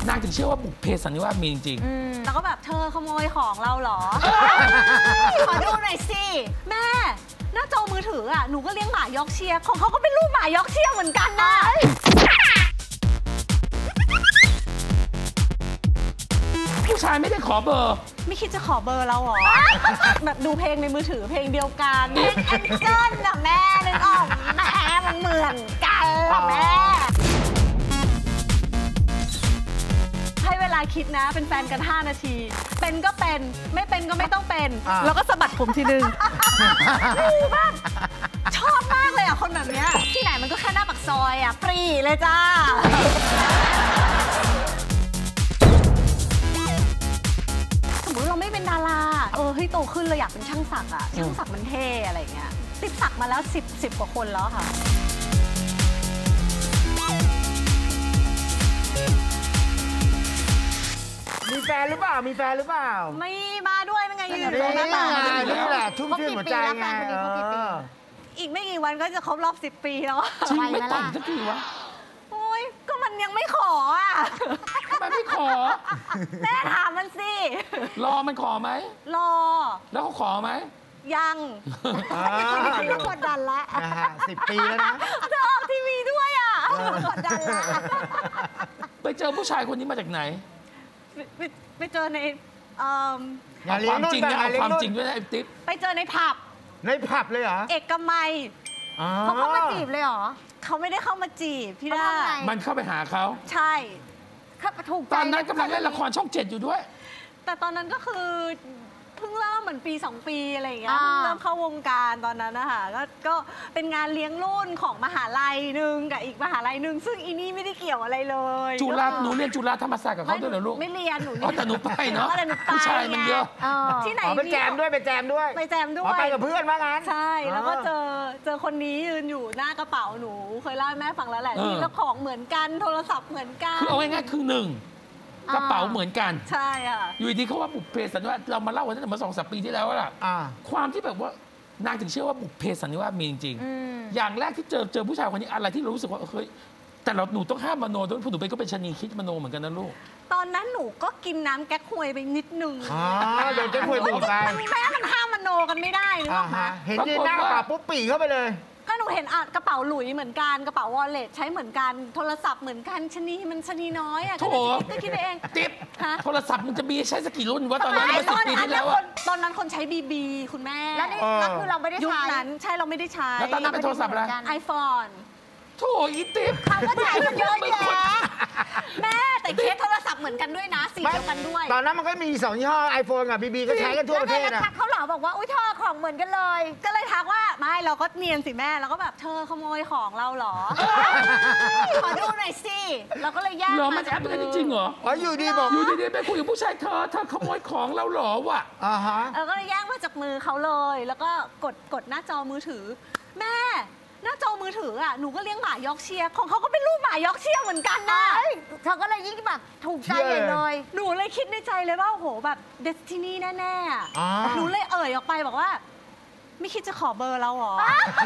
นางถึงเชื่อว่าบุพเพสันนิวาสมีจริงๆแล้วก็แบบเธอขโมยของเราเหรอขอดูหน่อยสิแม่หน้าจอมือถืออ่ะหนูก็เลี้ยงหมายอร์กเชียร์ของเขาก็เป็นลูกหมายอร์กเชียร์เหมือนกันนะผู้ชายไม่ได้ขอเบอร์ไม่คิดจะขอเบอร์เราหรอแบบดูเพลงในมือถือเพลงเดียวกันเพลงแองเจิลนะแม่นึกออกแม่มันเหมือนกันละแม่ให้เวลาคิดนะเป็นแฟนกัน5 นาทีเป็นก็เป็นไม่เป็นก็ไม่ต้องเป็นแล้วก็สะบัดผมทีนึงแบบชอบมากเลยอ่ะคนแบบเนี้ยที่ไหนมันก็แค่หน้าปากซอยอ่ะปรีเลยจ้าเราไม่เป็นดาราเฮ้ยโตขึ้นเราอยากเป็นช่างศักดิ์อะช่างศักดิ์มันเท่อะไรเงี้ยติดศักดิ์มาแล้ว10 กว่าคนแล้วค่ะมีแฟนหรือเปล่าไม่มาด้วยเป็นไงยืนตรงหน้าต่างนี่แหละชุ่มชื่นหัวใจไงอีกไม่กี่วันก็จะครบรอบ10 ปีแล้วจริงไม่ต่ำสักทีวะโอ้ยก็มันยังไม่ขออ่ะทำไมไม่ขอแม่ถามมันสิรอมันขอไหมรอแล้วเขาขอไหมยังก็กดดันละ 10 ปีแล้วนะเธอออกทีวีด้วยอ่ะกดดันละไปเจอผู้ชายคนนี้มาจากไหนไปเจอในเอาความจริงนะเอาความจริงด้วยนะไอ้ติ๊บไปเจอในผับเลยเหรอเอกมัยเขาเข้ามาจีบเลยเหรอเขาไม่ได้เข้ามาจีบพี่ด้ามันเข้าไปหาเขาใช่ถูกใจตอนนั้นกำลังเล่นละครช่อง7อยู่ด้วยแต่ตอนนั้นก็คือเพิ่งเริ่มเหมือนปี2 ปีอะไรอย่างเงี้ยเพิ่งเริ่มเข้าวงการตอนนั้นนะคะก็เป็นงานเลี้ยงรุ่นของมหาลัยหนึ่งกับอีกมหาลัยหนึ่งซึ่งอีนี่ไม่ได้เกี่ยวอะไรเลยจุฬาหนูเรียนจุฬาธรรมศาสตร์กับเขาด้วยเหรอลูกไม่เรียนหนูแต่หนูไปเนาะผู้ชายมันเยอะที่ไหนไปแจมด้วยไปแจมด้วยไปกับเพื่อนว่างั้นใช่แล้วก็เจอคนนี้ยืนอยู่หน้ากระเป๋าหนูเคยเล่าให้แม่ฟังแล้วแหละที่แล้วของเหมือนกันโทรศัพท์เหมือนกันคือเอาง่ายๆคือ1กระเป๋าเหมือนกันใช่ค่ะอยู่ดีเขาว่าบุพเพสันนิวาสเรามาเล่ากันตั้งแต่เมื่อ2-3 ปีที่แล้วล่ะความที่แบบว่านางถึงเชื่อว่าบุพเพสันนิวาสมีจริงๆอย่างแรกที่เจอผู้ชายคนนี้อะไรที่เรารู้สึกว่าเฮ้ยแต่หนูต้องห้ามมโนด้วยเพราะหนูเป็นก็เป็นชนีคิดมโนเหมือนกันนะลูกตอนนั้นหนูก็กินน้ำแก๊กฮวยไปนิดนึงโดนแก๊กฮวยดูดไปแม่มันห้ามมโนกันไม่ได้นึกออกไหมเห็นยืนหน้ากระเป๋าปุ๊บปีเข้าไปเลยก็หนูเห็นกระเป๋าหลุยเหมือนกันกระเป๋าวอลเล็ตใช้เหมือนกันโทรศัพท์เหมือนกันชนีน้อยอ่ะก็คิดไปเองติ๊บโทรศัพท์มึงจะมีใช้สักกี่รุ่นวะตอนนั้นมัน10 ปีที่แล้วตอนนั้นคนใช้ BB คุณแม่แล้วคือเราไม่ได้ใช้นั้นใช่เราไม่ได้ใช้แล้วตอนนั้นเป็นโทรศัพท์อะไร iPhone โถอีติ๊บเขาก็ใช้กันเยอะแยะแม่แต่เคสโทรศัพท์เหมือนกันด้วยนะสีเดียวกันด้วยตอนนั้นมันก็มี2 ยี่ห้อ iPhone กับ BB ก็ใช้กันทั่วประเทศนะเขาเหล่าบอกว่าอุ้ยเธอของเหมือนกันเลยก็เลยทักว่าไม่เราก็เนียนสิแม่เราก็แบบเธอขโมยของเราเหรอขอดูหน่อยสิเราก็เลยแยกมันแอบเป็นจริงเหรออยู่ดีบอกอยู่ดีๆไปคุยกับผู้ชายเธอขโมยของเราเหรอวะก็เลยแยกมาจากมือเขาเลยแล้วก็กดหน้าจอมือถือแม่หน้าจอมือถืออ่ะหนูก็เลี้ยงหมายอร์กเชียร์ของเขาก็เป็นลูกหมายอร์กเชียร์เหมือนกันนะเธอก็เลยยิ่งแบบถูกใจเลยหนูเลยคิดในใจเลยว่าโอ้โหแบบเดสตินีแน่ๆหนูเลยออกไปบอกว่าไม่คิดจะขอเบอร์เราหรอ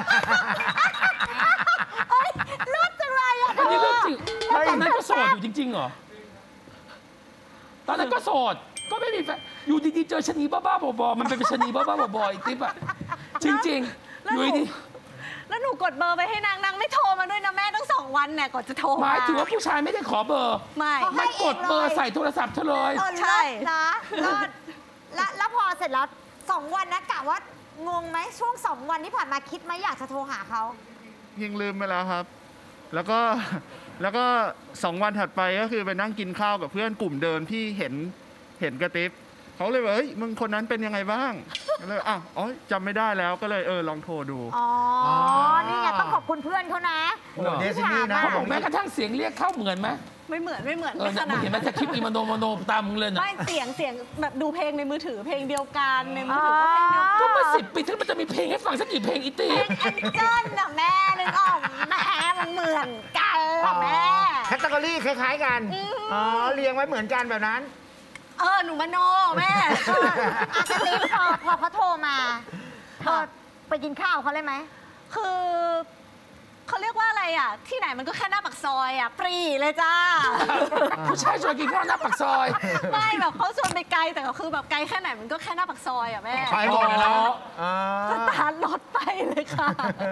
เลิศจังเลยอ่ะอันนี้เรื่องจริงตอนนั้นก็โสดอยู่จริงๆเหรอตอนนั้นก็โสดก็ไม่มีแฟนอยู่ดีๆเจอชนีบ้าๆบอๆมันเป็นชนีบ้าๆบอๆไอ้ติ๊บอ่ะจริงๆอยู่ดีแล้วหนูกดเบอร์ไปให้นางไม่โทรมาด้วยนะแม่ตั้ง2 วันเนี่ยก่อนจะโทรหมายถึงว่าผู้ชายไม่ได้ขอเบอร์ไม่กดเบอร์ใส่โทรศัพท์เธอเลยใช่นะแล้วพอเสร็จแล้ว2 วันนะกะว่างงไหมช่วง2 วันที่ผ่านมาคิดไหมอยากจะโทรหาเขายังลืมไปแล้วครับแล้วก็2 วันถัดไปก็คือไปนั่งกินข้าวกับเพื่อนกลุ่มเดิมที่เห็นกระติ๊บเขาเลยว่าเฮ้ยมึงคนนั้นเป็นยังไงบ้างเลยจำไม่ได้แล้วก็เลยลองโทรดูนี่ไงต้องขอบคุณเพื่อนเขานะเดซินี่นะเขาบอกแม้กระทั่งเสียงเรียกเข้าเหมือนไหมไม่เหมือนไม่ขนาดเห็นไหมจะคลิปอีมโนตามมึงเลยนะไม่เสียงแบบดูเพลงในมือถือเพลงเดียวกันในมือถือก็เพลงเดียวกันก็มา10 ปีถึงมันจะมีเพลงให้ฟังสักกี่เพลงอีตีเพลงแองเจิลนะแม่นึกออกแม่มันเหมือนกันแม่แคตตากรีคล้ายๆกันเรียงไว้เหมือนกันแบบนั้นหนูมโนแม่จะรีบพอเขาโทรมาเธอไปกินข้าวเขาเลยไหมคือเขาเรียกว่าอะไรอ่ะที่ไหนมันก็แค่หน้าปากซอยอ่ะปรีเลยจ้าผู้ชายชวนกินข้าวหน้าปากซอยไม่แบบเขาชวนไปไกลแต่ก็คือแบบไกลแค่ไหนมันก็แค่หน้าปากซอยอ่ะแม่ไปหมดนะสตาร์ทรถไปเลยค่ะ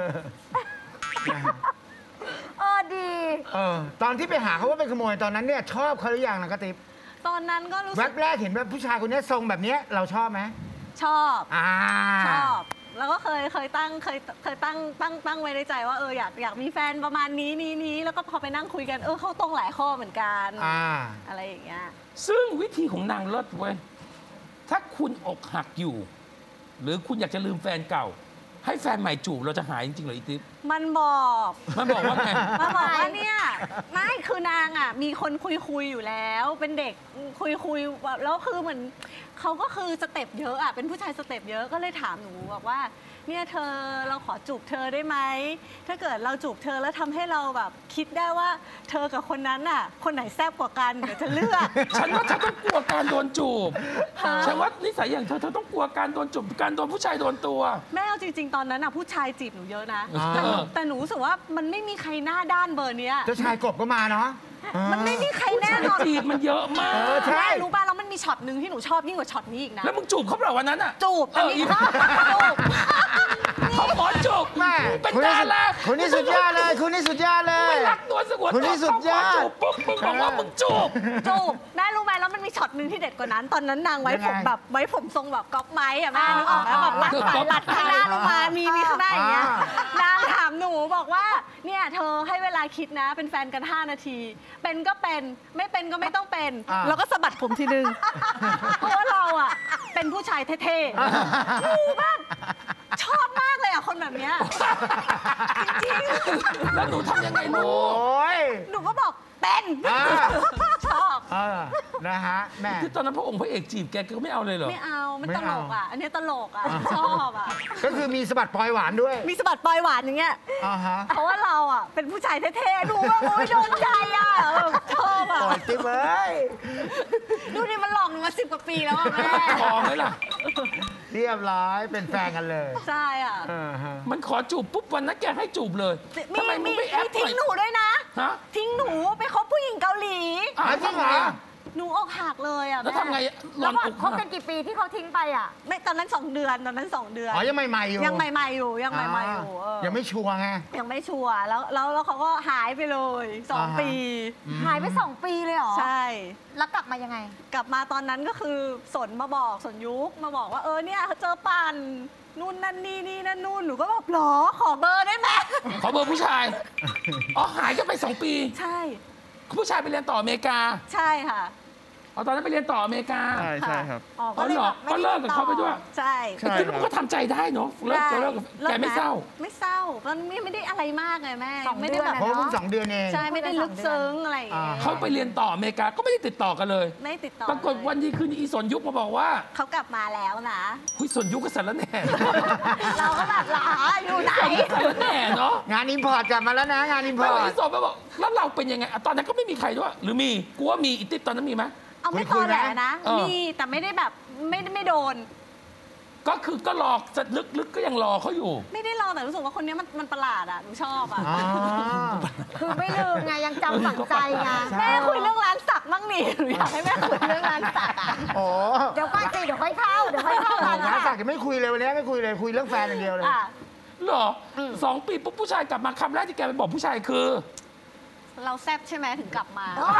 ดีตอนที่ไปหาเขาว่าเป็นขโมยตอนนั้นเนี่ยชอบเขาหรือยังนะกระติบตอนนั้นก็รู้แวสึกบแรกเห็นว่าผู้ชายคนนี้ทรงแบบนี้เราชอบไหมชอบชชอบแล้วก็เคยตั้งไว้ในใจว่าอยากมีแฟนประมาณนี้แล้วก็พอไปนั่งคุยกันเขาตรงหลายข้อเหมือนกันอะไรอย่างเงี้ยซึ่งวิธีของนางเลิศเว้ยถ้าคุณอกหักอยู่ หรือคุณอยากจะลืมแฟนเก่า ให้แฟนใหม่จูบเราจะหายจริงๆเหรออีติ๊บมันบอกมันบอกว่าไงมันบอกว่าเนี่ยไม่คือนางอ่ะมีคนคุยอยู่แล้ว เป็นเด็กคุยแล้วคือเหมือนเขาก็คือสเต็ปเยอะอ่ะเป็นผู้ชายสเต็ปเยอะก็เลยถามหนูบอกว่าเนี่ยเธอเราขอจูบเธอได้ไหมถ้าเกิดเราจูบเธอแล้วทำให้เราแบบคิดได้ว่าเธอกับคนนั้นอ่ะคนไหนแซ่บกว่ากันเดี๋ยวจะเลือกฉันว่าเธอต้องกลัวการโดนจูบฉันว่านิสัยอย่างเธอต้องกลัวการโดนจูบการโดนผู้ชายโดนตัวแม่เอาจริงๆตอนนั้นอ่ะผู้ชายจีบหนูเยอะนะแต่หนูรู้สึกว่ามันไม่มีใครหน้าด้านเบอร์เนี้ยเจ้าชายกบก็มาเนาะมันไม่มีใครผู้แน่ชายนอนจีบมันเยอะมากใช่รู้ป่ะแล้วมันมีช็อตหนึ่งที่หนูชอบยิ่งกว่าช็อตนี้อีกนะแล้วมึงจูบเขาเปล่าวันนั้นอ่ะจูบแต่มีภาพจูบเขาขอจูบแม่เป็นดาราคนนี้สุดยอดเลยคนนี้สุดยอดเลยไม่รักตัวสงวนคนนี้สุดยอดเขาขจูบปุ๊บมึงบอกว่ามึงจูบจูบแม่รู้ไหมแล้วมันมีช็อตหนึ่งที่เด็ดกว่านั้น ตอนนั้นนางไว้ผมแบบไว้ผมทรงแบบก๊อปไม้อะแม่นึกออกไหมแบบปัดข้างหน้าลงมามีข้างหน้าอย่างเงี้ยนางถามหนูบอกว่าเนี่ยเธอให้เวลาคิดนะเป็นแฟนกัน5 นาที เป็นก็เป็นไม่เป็นก็ไม่ต้องเป็น แล้วก็สะบัดผมทีนึงเพราะว่าเราอะเป็นผู้ชายเท่ๆดูแบบชอบมากเลยอะคนแบบเนี้ยจริงแล้วหนูทำยังไงลูโอก ้ยๆหนูก็บอกเป็นชอบนะฮะแม่ที่ตอนนั้นพระองค์พระเอกจีบแกก็ไม่เอาเลยเหรอไม่เอามันไม่ตลเอากอ่ะอันนี้ตลกอ่ะชอบอ่ะก็คือมีสะบัดปลอยหวานด้วยมีสะบัดปลอยหวานอย่างเงี้ย เพราะว่าเราอ่ะเป็นผู้ชายเท่ๆดูว่าโอ้ยโดนใจอ่ะชอบอ่ะปล่อยติ๊บเอ้ยดูนี่มันหลอกหนูมา10 กว่าปีแล้วอ่ะแม่พอไหมล่ะเรียบร้อยเป็นแฟนกันเลยใช่อ่ะมันขอจูบปุ๊บวันนั้นแกให้จูบเลยทำไมมึงไม่แอปทิ้งหนูด้วยนะฮะทิ้งหนูไปคบผู้หญิงเกาหลีทำไงอะหนูอกหักเลยอ่ะแล้วทำไงหลแล้อวนอกคบกันกี่ปีที่เขาทิ้งไปอ่ะไม่ตอนนั้น2 เดือนตอนนั้น2 เดือนอ๋อยังใหม่ๆอยู่ยังใหม่ๆอยู่ยังใหม่ๆอยู่ยังไม่ชัวร์ไงยังไม่ชัวร์แล้วเขาก็หายไปเลย2 ปีหายไป2 ปีเลยเหรอใช่แล้วกลับมายังไงกลับมาตอนนั้นก็คือสนมาบอกสนยุคมาบอกว่าเนี่ยเจอปันนู่นนั่นนี่นั่นนู่นหนูก็แบบหรอขอเบอร์ได้ไหมขอเบอร์ผู้ชาย อ๋อหายกันไป2 ปีใช่ผู้ชายไปเรียนต่ออเมริกาใช่ค่ะอ๋อตอนนั้นไปเรียนต่ออเมริกาใช่ใช่ครับอ๋อเหรอก็เลิกกับเขาไปด้วยใช่ใช่แต่คิดว่ามันก็ทำใจได้เนาะเลิกกับแกไม่เศร้าไม่เศร้าตอนนี้ไม่ได้อะไรมากเลยแม่ 2 ไม่ได้แบบเพราะว่าเพิ่ง2 เดือนเองใช่ไม่ได้ลึกซึ้งอะไรอย่างเงี้ยเขาไปเรียนต่ออเมริกาก็ไม่ได้ติดต่อกันเลยไม่ติดต่อปรากฏวันดีคืนดีอีสนยุคมาบอกว่าเขากลับมาแล้วนะคุยสนยุคกับสารแหน่เราก็แบบหรออยู่ไหนสารแหน่เนาะงานอิมพอร์ตกลับมาแล้วนะงานอิมพไม่อร์อีตสนมาบอกแล้วเราเป็นยังไงตอนนั้นก็ไม่มีใครด้วยหรือมีกูว่ามีอีติ๊บตอนนั้นมีไหมเอาไม่คุตอยๆแหลไหมนะ มีแต่ไม่ได้แบบไม่โดนก็คือก็รอจะลึกๆก็ยังรอเขาอยู่ไม่ได้รอแต่รู้สึกว่าคนนี้มันประหลาดอ่ะหนูชอบอ่ะอ๋อคือไม่ลืมไงยังจำฝังใจไงแม่คุยเรื่องร้านสักบ้างนี่หนูอยากให้แม่คุยเรื่องร้านสักอ่ะโอ้เดี๋ยวค่อยสิเดี๋ยวค่อยเข้าเดี๋ยวค่อยเข้าร้านค่ะสักยังไม่คุยเลยวันนี้ไม่คุยเลยคุยเรื่องแฟนอย่างเดียวเลยอ่ะเหรอ2 ปีปุ๊บผู้ชายกลับมาคำแรกที่แกไปบอกผู้ชายคือเราแซ่บใช่ไหมถึงกลับมา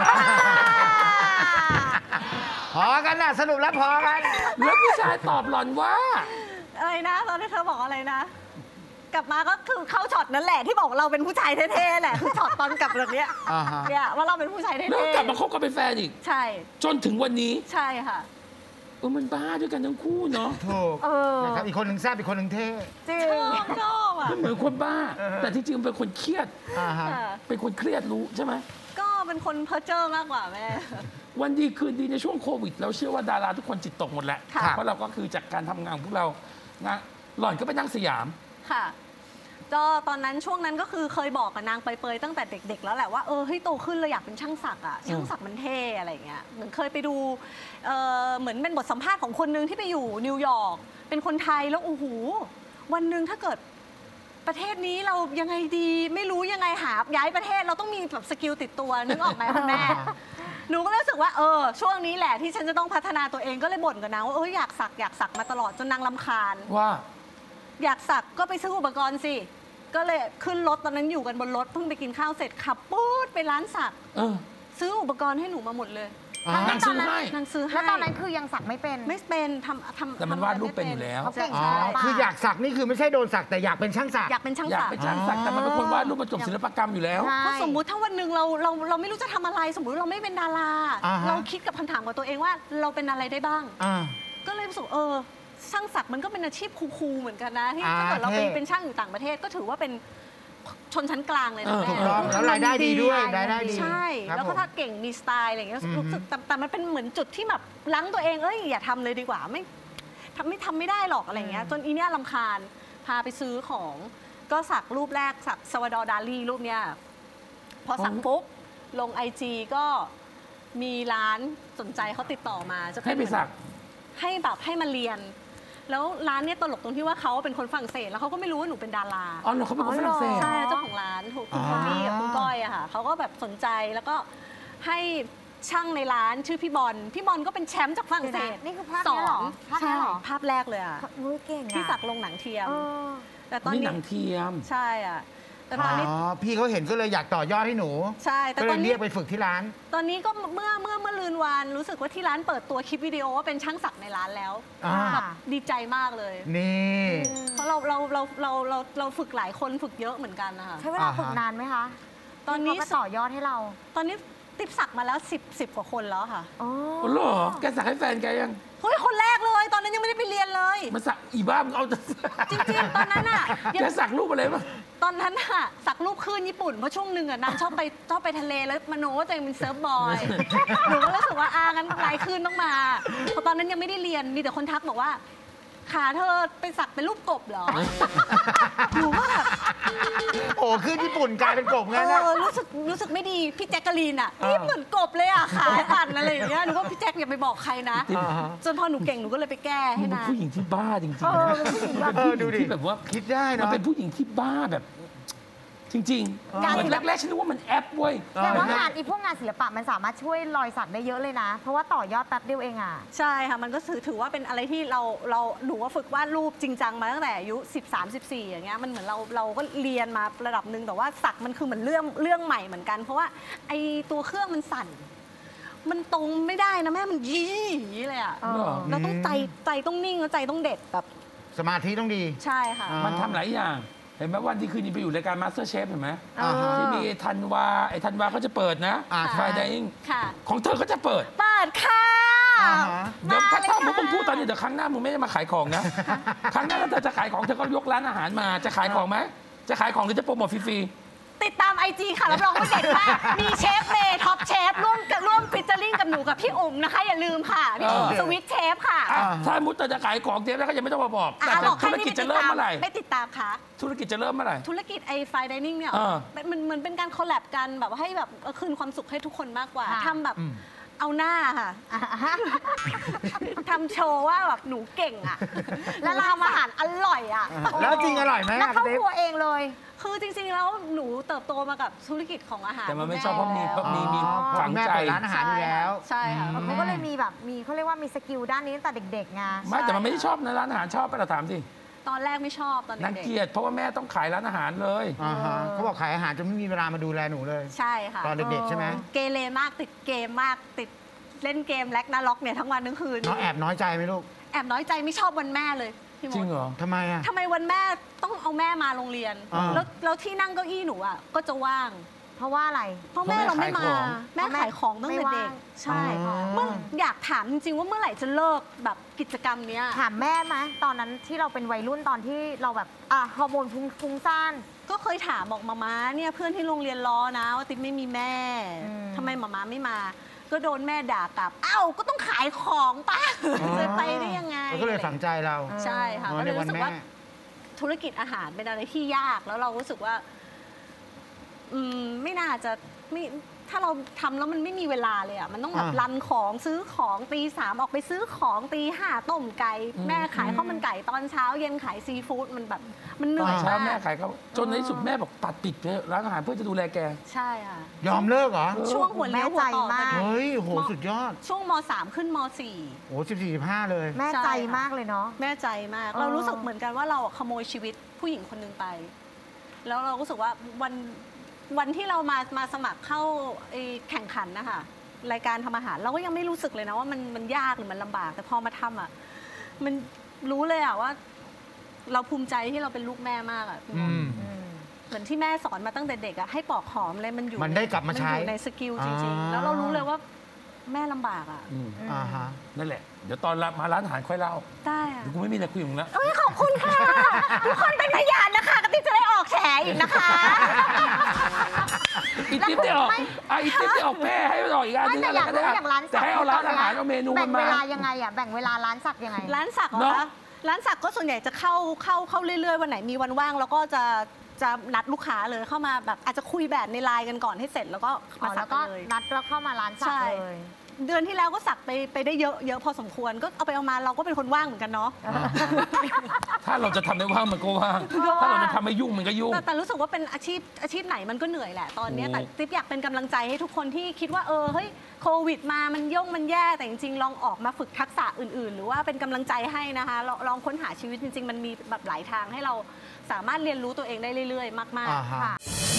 พอกันนะสรุปแล้วพอกันแล้วผู้ชายตอบหล่อนว่าอะไรนะตอนที่เธอบอกอะไรนะ กลับมาก็คือเข้าช็อตนั้นแหละที่บอกว่าเราเป็นผู้ชายเท่ๆแหละคือช็อตตอนกลับแบบเนี้ยอ่าฮะเนี่ยว่าเราเป็นผู้ชายเท่แล้วๆกลับมาคบกันเป็นแฟนอีกใช่จนถึงวันนี้ใช่ค่ะมันบ้าด้วยกันทั้งคู่เนาะถูกนะครับอีกคนหนึ่งแซ่บอีกคนหนึ่งเท่จริงชอบอ่ะมันเหมือนคนบ้า แต่ที่จริงมันเป็นคนเครียดอ่าฮะเป็นคนเครียดรู้ใช่ไหมก็เป็นคนเพ้อเจ้อมากกว่าแม่วันดีคืนดีในช่วงโควิดเราเชื่อว่าดาราทุกคนจิตตกหมดแหละค่ะเพราะเราก็คือจากการทำงานของพวกเรานะหล่อนก็ไปนั่งสยามค่ะก็ตอนนั้นช่วงนั้นก็คือเคยบอกกับนางเปยๆตั้งแต่เด็ก ๆ แล้วแหละว่าเฮ้ยโตขึ้นเราอยากเป็นช่างศักดิ์อ่ะช่างศักดิ์มันเท่อะไรอย่างเงี้ยเหมือนเคยไปดูเหมือนเป็นบทสัมภาษณ์ของคนนึงที่ไปอยู่นิวยอร์กเป็นคนไทยแล้วโอ้โหวันหนึ่งถ้าเกิดประเทศนี้เรายังไงดีไม่รู้ยังไงหาย้ายประเทศเราต้องมีแบบสกิลติดตัวนึกออกไหมคุณแม่ หนูก็รู้สึกว่าช่วงนี้แหละที่ฉันจะต้องพัฒนาตัวเองก็เลยบ่นกับนางว่าอยากสักมาตลอดจนนางรำคาญว่าอยากสักก็ไปซื้ออุปกรณ์สิก็เลยขึ้นรถตอนนั้นอยู่กันบนรถเพิ่งไปกินข้าวเสร็จขับปุ๊บไปร้านสักซื้ออุปกรณ์ให้หนูมาหมดเลยนางซื้อให้แล้วตอนนั้นคือยังสักไม่เป็นทำแต่มันวาดรูปเป็นอยู่แล้วคืออยากสักนี่คือไม่ใช่โดนสักแต่อยากเป็นช่างสักอยากเป็นช่างสักแต่มันเป็นคนวาดรูปประจบศิลปกรรมอยู่แล้วเพราะสมมุติถ้าวันหนึ่งเราไม่รู้จะทำอะไรสมมติเราไม่เป็นดาราเราคิดกับคำถามกับตัวเองว่าเราเป็นอะไรได้บ้างก็เลยรู้สึกช่างสักมันก็เป็นอาชีพคูลๆเหมือนกันนะที่ถ้าเกิดเราเป็นช่างอยู่ต่างประเทศก็ถือว่าเป็นชนชั้นกลางเลยนะแม่ถูกต้องแล้วรายได้ดีด้วยรายได้ดีใช่แล้วก็ถ้าเก่งมีสไตล์อะไรอย่างเงี้ยรู้สึกแต่มันเป็นเหมือนจุดที่แบบลั้งตัวเองอย่าทำเลยดีกว่าไม่ทำไม่ได้หรอกอะไรเงี้ยจนอีเนี่ยรำคาญพาไปซื้อของก็สักรูปแรกสักซาวาดอร์ดาลีรูปเนี้ยพอสักปุ๊บลง IG ก็มีร้านสนใจเขาติดต่อมาจะให้ไปสักให้มาเรียนแล้วร้านเนี่ยตลกตรงที่ว่าเขาเป็นคนฝรั่งเศสแล้วเขาก็ไม่รู้ว่าหนูเป็นดาราอ๋อเหรอเขาเป็นคนฝรั่งเศสใช่เจ้าของร้านคุณพอมี่กับคุณก้อยอะค่ะเขาก็แบบสนใจแล้วก็ให้ช่างในร้านชื่อพี่บอลก็เป็นแชมป์จากฝรั่งเศสนี่คือภาพนี้หรอใช่ภาพแรกเลยอะเก่งที่สักลงหนังเทียมแต่ตอนนี้หนังเทียมใช่อะแต่ตอนนี้พี่เขาเห็นก็เลยอยากต่อยอดให้หนูใช่แต่ตอนนี้เรียกไปฝึกที่ร้านตอนนี้ก็เมื่อลืนวานรู้สึกว่าที่ร้านเปิดตัวคลิปวิดีโอว่าเป็นช่างสักในร้านแล้วแบบดีใจมากเลยนี่เพราะเราฝึกหลายคนฝึกเยอะเหมือนกันนะคะใช้เวลาฝึกนานไหมคะตอนนี้ก็ต่อยอดให้เราตอนนี้ติ๊บสักมาแล้ว10 กว่าคนแล้วค่ะอ๋อเหรอแกสักให้แฟนแกยังเฮ้ยคนแรกเลยตอนนั้นยังไม่ได้ไปเรียนเลยมันสักอีบ้ามึงเอาจริงๆตอนนั้นอ่ะแกสักรูปอะไรป่ะตอนนั้นอ่ะสักรูปคลื่นญี่ปุ่นเพราะช่วงหนึ่งอ่ะนางชอบไปทะเลแล้วมโนว่าตัวเองเป็นเซิร์ฟบอยหนูก็รู้สึกว่างั้นลายคลื่นต้องมาเพราะตอนนั้นยังไม่ได้เรียนมีแต่คนทักบอกว่าขาเธอไปสักเป็นรูปกบเหรอหนูว่าแบบขึ้นญี่ปุ่นกลายเป็นกบงั้นนะรู้สึกไม่ดีพี่แจ็คกะลีนอ่ะนี่เหมือนกบเลยอ่ะขาปั่นอะไรอย่างเงี้ยหนูว่าพี่แจ็คอย่าไปบอกใครนะจนพอหนูเก่งหนูก็เลยไปแก้ให้นางผู้หญิงที่บ้าจริงๆดูดิที่แบบว่าคิดได้นะมันเป็นผู้หญิงที่บ้าแบบจริงๆเหมือนแรกๆฉันนึกว่ามันแอปเว้ยแต่ว่างานพวกงานศิลปะมันสามารถช่วยรอยสักได้เยอะเลยนะเพราะว่าต่อยอดแป๊บเดียวเองอ่ะใช่ค่ะมันก็ถือว่าเป็นอะไรที่หนูว่าฝึกวาดรูปจริงจังมาตั้งแต่อายุ13-14อย่างเงี้ยมันเหมือนเราก็เรียนมาระดับหนึ่งแต่ว่าสักมันคือเหมือนเรื่องใหม่เหมือนกันเพราะว่าไอตัวเครื่องมันสั่นมันตรงไม่ได้นะแม่มันยี่เลยอ่ะเราต้องใจต้องนิ่งแล้วใจต้องเด็ดแบบสมาธิต้องดีใช่ค่ะมันทำหลายอย่างเห็นไหมวันที่คืนนี้ไปอยู่รายการ Master Chef เห็นไหมที่มีธันวาเขาจะเปิดนะไฟไดอิงของเธอเขาจะเปิดค่ะเดี๋ยวถ้ามึงพูดตอนนี้เดี๋ยวครั้งหน้ามึงไม่ได้มาขายของนะครั้งหน้าถ้าเธอจะขายของเธอก็ยกร้านอาหารมาจะขายของไหมจะขายของหรือจะโปรโมทฟรีติดตาม IG ค่ะรับรองว่าเด็ดมากมีเชฟเมย์ท็อปเชฟร่วมฟิชเจอริ่งกับหนูกับพี่อุ๋มนะคะอย่าลืมค่ะพี่อุ๋มสวิตเชฟค่ะถ้ามุดจะขายของเทปแล้วก็ยังไม่ต้องมาบอกแต่ธุรกิจจะเริ่มเมื่อไหร่ไม่ติดตามค่ะธุรกิจจะเริ่มเมื่อไหร่ธุรกิจไอไฟไดนิ่งเนี่ยมันเหมือนเป็นการคอลแลบกันแบบให้แบบคืนความสุขให้ทุกคนมากกว่าทำแบบเอาหน้าค่ะทำโชว์ว่าแบบหนูเก่งอ่ะแล้วทำอาหารอร่อยอ่ะแล้วจริงอร่อยไหมแล้วเข้าครัวเองเลยคือจริงๆแล้วหนูเติบโตมากับธุรกิจของอาหารแต่มันไม่ชอบเพราะมีฝังใจร้านอาหารอยู่แล้วใช่ค่ะเขาก็เลยมีแบบเขาเรียกว่ามีสกิลด้านนี้ตั้งแต่เด็กๆไงไม่แต่มันไม่ได้ชอบนะร้านอาหารชอบไปเราถามสิตอนแรกไม่ชอบตอนเด็กนักเกียรติเพราะว่าแม่ต้องขายร้านอาหารเลยเขาบอกขายอาหารจนไม่มีเวลามาดูแลหนูเลยใช่ค่ะตอนเด็กๆใช่ไหมเกเรมากติดเกมมากติดเล่นเกมแล็กนาล็อกเนี่ยทั้งวันทั้งคืนน้องแอบน้อยใจไหมลูกแอบน้อยใจไม่ชอบวันแม่เลยจริงเหรอทำไมอ่ะทำไมวันแม่ต้องเอาแม่มาโรงเรียนแล้วที่นั่งเก้าอี้หนูอ่ะก็จะว่างเพราะว่าอะไรเพราะแม่เราไม่มาแม่ขายของตั้งแต่เด็กใช่เมื่ออยากถามจริงๆว่าเมื่อไหร่จะเลิกแบบกิจกรรมเนี้ยถามแม่ไหมตอนนั้นที่เราเป็นวัยรุ่นตอนที่เราแบบฮอร์โมนฟุ้งซ่านก็เคยถามบอกมาเนี่ยเพื่อนที่โรงเรียนล้อนะว่าติ๊กไม่มีแม่ทำไมมาไม่มาก็โดนแม่ด่ากลับก็ต้องขายของป่ะจะไปได้ยังไงก็เลยฝังใจเราใช่ค่ะก็เลยรู้สึกว่าธุรกิจอาหารเป็นอะไรที่ยากแล้วเรารู้สึกว่าไม่น่าจะถ้าเราทำแล้วมันไม่มีเวลาเลยอ่ะมันต้องแบบรันของซื้อของตี 3ออกไปซื้อของตี 5ต้มไก่แม่ขายข้าวมันไก่ตอนเช้าเย็นขายซีฟู้ดมันแบบมันเหนื่อยเช้ามากแม่ขายเขาจนในที่สุดแม่บอกตัดปิดไปร้านอาหารเพื่อจะดูแลแกใช่ค่ะยอมเลิกเหรอช่วงหัวเลี้ยวหัวต่อแม่ใจมากเฮ้ยโหสุดยอดช่วงม 3 ขึ้นมโอ้14-15เลยแม่ใจมากเลยเนาะ 4 แม่ใจมาก เรารู้สึกเหมือนกันว่าเราขโมยชีวิตผู้หญิงคนหนึ่งไป แล้วเรารู้สึกว่าวันที่เรามาสมัครเข้าแข่งขันนะคะรายการทำอาหารเราก็ยังไม่รู้สึกเลยนะว่ามันยากหรือมันลำบาก แต่พอมาทำอ่ะมันรู้เลยอ่ะว่า เราภูมิใจที่เราเป็นลูกแม่มากอ่ะเหมือนที่แม่สอนมาตั้งแต่เด็กอ่ะให้ปอกหอมอะไรมันอยู่มันได้กลับมาใช้นอยู่ในสกิลจริงๆ แล้วเรารู้เลยว่าแม่ลำบากอ่ะฮะนั่นแหละเดี๋ยวตอนมาร้านอาหารค่อยเล่าได้อ่ะเดี๋ยวกูไม่มีอะไรคุยกับมึงแล้วขอบคุณค่ะ ทุกคนเป็นพยานนะคะกติกจะได้ออกแฉอีกนะคะอีติ๊บได้ออกอีติ๊บได้ออกแม่ให้มันออกอีกอันนึงแต่อยากรู้อย่างร้านสัแต่กให้เอาร้านอาหารเอาเมนูแบ่มังนเวมาลายังไงอ่ะแบ่งเวลาร้านสักยังไงร้านสักเหรอเนอะคะร้านสักก็ส่วนใหญ่จะเข้าเรื่อยๆวันไหนมีวันว่างแล้วก็จะนัดลูกค้าเลยเข้ามาแบบอาจจะคุยแบบในไลน์กันก่อนให้เสร็จแล้วก็มาสัแล้กวก็กันเลยนัดแล้วเข้ามาร้านสักใช่เลยเดือนที่แล้วก็สักไปได้เยอะพอสมควรก็เอาไปเอามาเราก็เป็นคนว่างเหมือนกันเนาะถ้าเราจะทำได้ว่างมันก็ว่างถ้าเราจะทำไม่ยุ่งมันก็ยุ่งแต่รู้สึกว่าเป็นอาชีพไหนมันก็เหนื่อยแหละตอนนี้ถูกแต่ติ๊บอยากเป็นกำลังใจให้ทุกคนที่คิดว่าเฮ้ยโควิดมามันมันแย่แต่จริงๆลองออกมาฝึกทักษะอื่นๆ หรือว่าเป็นกำลังใจให้นะคะลองค้นหาชีวิตจริงๆมันมีแบบหลายทางให้เราสามารถเรียนรู้ตัวเองได้เรื่อยๆ มากๆค่ะ